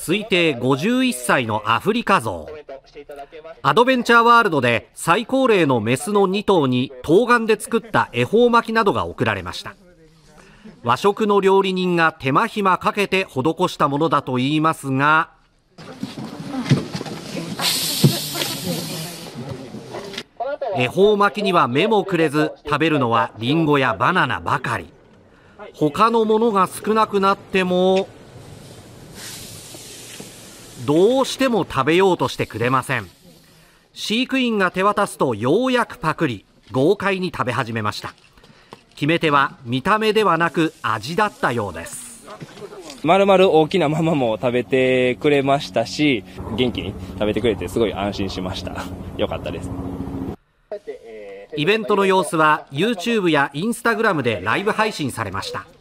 推定51歳のアフリカゾウ。アドベンチャーワールドで最高齢のメスの2頭に冬瓜で作った恵方巻きなどが贈られました。和食の料理人が手間暇かけて施したものだといいますが、恵方巻きには目もくれず、食べるのはリンゴやバナナばかり。他のものが少なくなってもどうしても食べようとしてくれません。飼育員が手渡すとようやくパクリ、豪快に食べ始めました。決め手は見た目ではなく味だったようです。 丸々大きなままも食べてくれましたし、元気に食べてくれてすごい安心しました。よかったです。 イベントの様子は YouTube や Instagram でライブ配信されました。